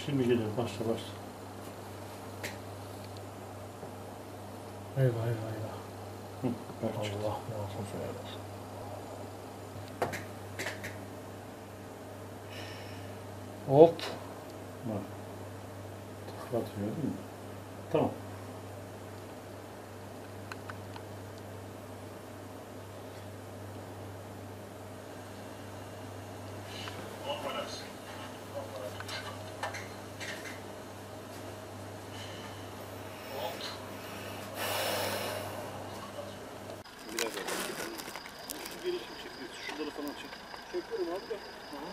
Şimdi geliyor, başla başla. Eyvah eyvah eyvah. Allah muhafaza eylesin. Hop. Bak. Tıklatıyor değil mi? Tamam. Şunları falan çek. Çekiyorum abi de.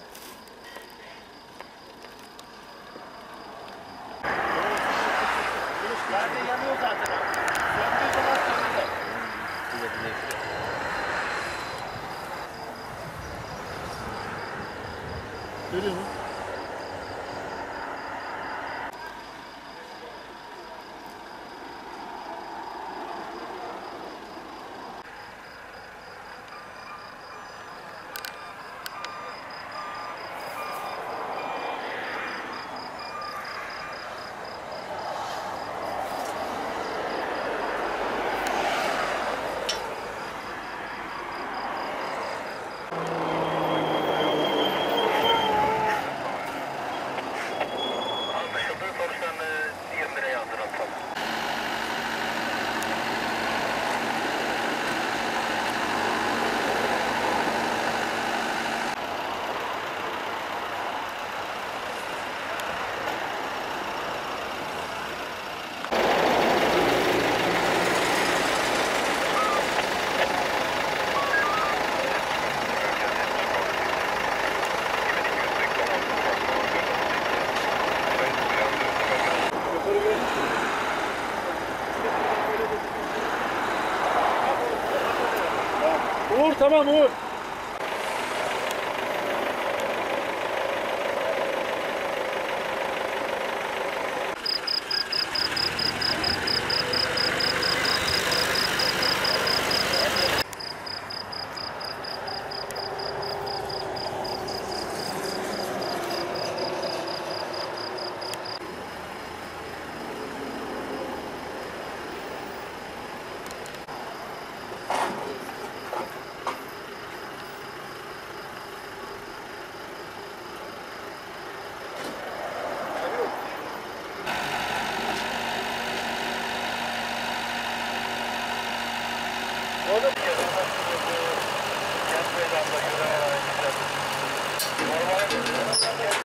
Nerede yanıyor zaten abi. Söndüğü zaman söndüler. Görüyor musun? Uğur tamam Uğur.